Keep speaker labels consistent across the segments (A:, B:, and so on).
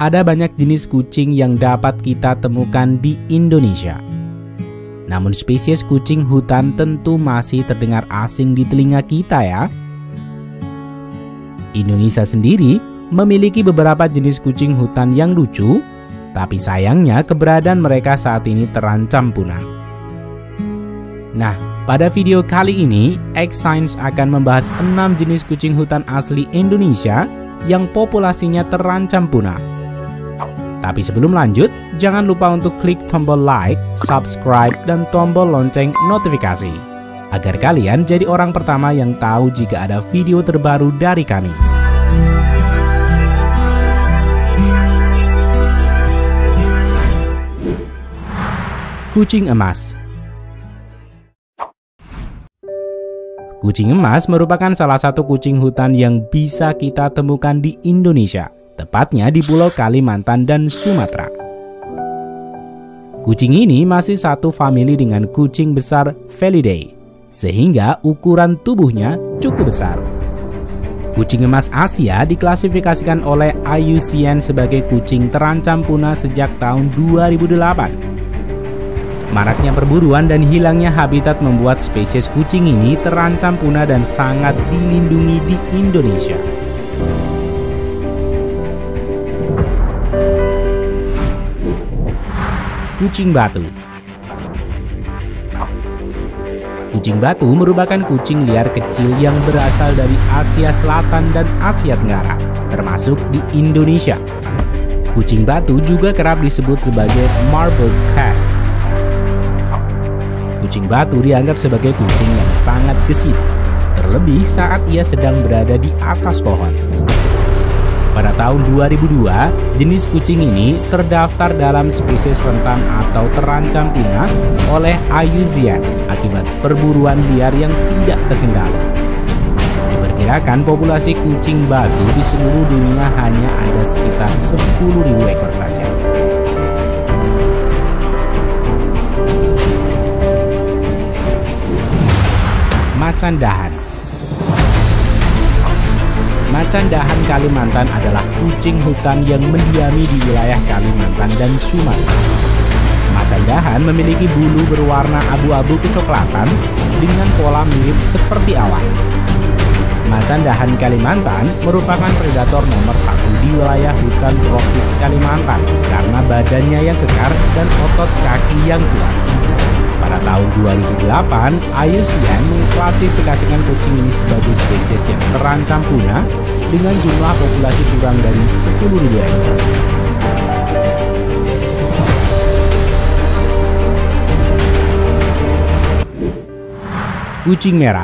A: ada banyak jenis kucing yang dapat kita temukan di Indonesia. Namun spesies kucing hutan tentu masih terdengar asing di telinga kita ya. Indonesia sendiri memiliki beberapa jenis kucing hutan yang lucu, tapi sayangnya keberadaan mereka saat ini terancam punah. Nah, pada video kali ini, X-Science akan membahas 6 jenis kucing hutan asli Indonesia yang populasinya terancam punah. Tapi sebelum lanjut, jangan lupa untuk klik tombol like, subscribe, dan tombol lonceng notifikasi agar kalian jadi orang pertama yang tahu jika ada video terbaru dari kami. Kucing emas. Kucing emas merupakan salah satu kucing hutan yang bisa kita temukan di Indonesia, tepatnya di Pulau Kalimantan dan Sumatera. Kucing ini masih satu famili dengan kucing besar Felidae, sehingga ukuran tubuhnya cukup besar. Kucing emas Asia diklasifikasikan oleh IUCN sebagai kucing terancam punah sejak tahun 2008. Maraknya perburuan dan hilangnya habitat membuat spesies kucing ini terancam punah dan sangat dilindungi di Indonesia. Kucing batu. Kucing batu merupakan kucing liar kecil yang berasal dari Asia Selatan dan Asia Tenggara, termasuk di Indonesia. Kucing batu juga kerap disebut sebagai marbled cat. Kucing batu dianggap sebagai kucing yang sangat gesit, terlebih saat ia sedang berada di atas pohon. Pada tahun 2002, jenis kucing ini terdaftar dalam spesies rentan atau terancam punah oleh IUCN akibat perburuan liar yang tidak terkendali. Diperkirakan populasi kucing batu di seluruh dunia hanya ada sekitar 10.000 ekor saja. Macan dahan. Macan dahan Kalimantan adalah kucing hutan yang mendiami di wilayah Kalimantan dan Sumatera. Macan dahan memiliki bulu berwarna abu-abu kecoklatan dengan pola mirip seperti awan. Macan dahan Kalimantan merupakan predator nomor 1 di wilayah hutan tropis Kalimantan karena badannya yang kekar dan otot kaki yang kuat. Pada tahun 2008, IUCN mengklasifikasikan kucing ini sebagai spesies yang terancam punah dengan jumlah populasi kurang dari 10.000 ekor. Kucing merah.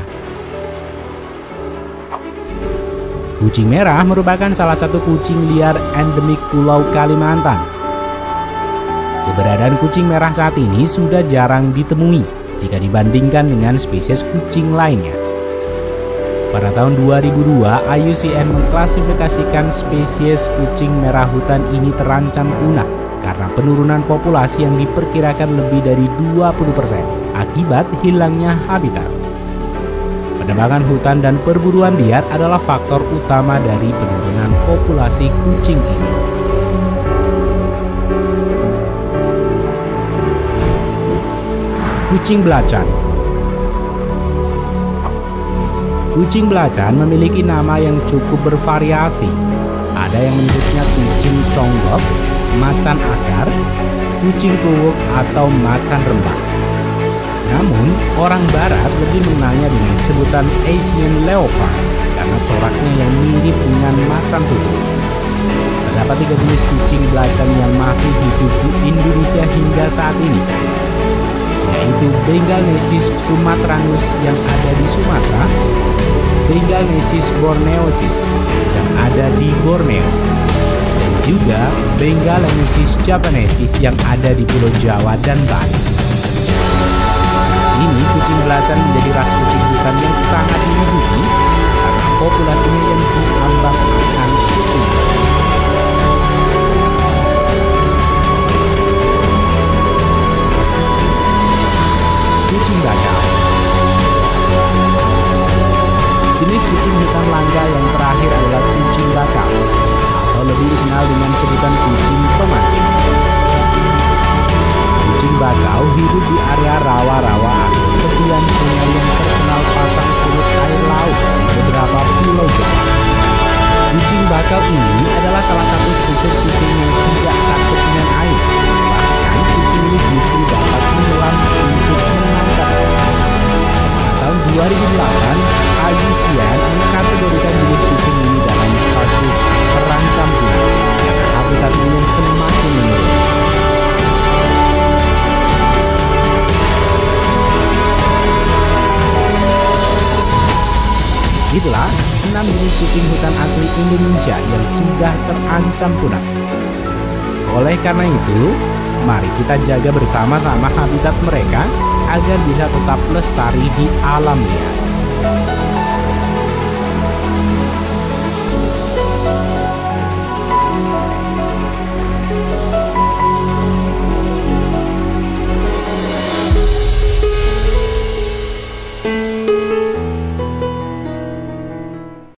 A: Kucing merah merupakan salah satu kucing liar endemik Pulau Kalimantan. Keberadaan kucing merah saat ini sudah jarang ditemui jika dibandingkan dengan spesies kucing lainnya. Pada tahun 2002, IUCN mengklasifikasikan spesies kucing merah hutan ini terancam punah karena penurunan populasi yang diperkirakan lebih dari 20% akibat hilangnya habitat. Penebangan hutan dan perburuan liar adalah faktor utama dari penurunan populasi kucing ini. Kucing belacan. Kucing belacan memiliki nama yang cukup bervariasi. Ada yang menyebutnya kucing conggok, macan akar, kucing kuwuk, atau macan rembang. Namun, orang barat lebih mengenalnya dengan sebutan Asian Leopard karena coraknya yang mirip dengan macan tutul. Terdapat 3 jenis kucing belacan yang masih hidup di Indonesia hingga saat ini, yaitu Bengalnesis sumatranus yang ada di Sumatera, Bengalnesis borneosis yang ada di Borneo, dan juga Bengalnesis japanesis yang ada di Pulau Jawa dan Bali. Ini kucing belacan menjadi ras kucing hutan yang sangat dilindungi karena populasinya yang diambang akan kucing. Kucing bakal. Jenis kucing hutan langka yang terakhir adalah kucing bakal atau lebih dikenal dengan sebutan kucing pemancing. Kucing bakau hidup di area rawa-rawa atau tepian sungai yang terkenal pasang surut air laut di beberapa pulau Jawa. Kucing bakau ini adalah salah satu spesies kucing yang tidak takut dengan air. Bahkan kucing ini justru dapat menyelam untuk menangkap. Tahun 2008, IUCN mengkategorikan jenis kucing ini dalam status terancam punah karena habitatnya yang semakin menurun. Itulah 6 jenis kucing hutan asli Indonesia yang sudah terancam punah. Oleh karena itu, mari kita jaga bersama-sama habitat mereka agar bisa tetap lestari di alam liar.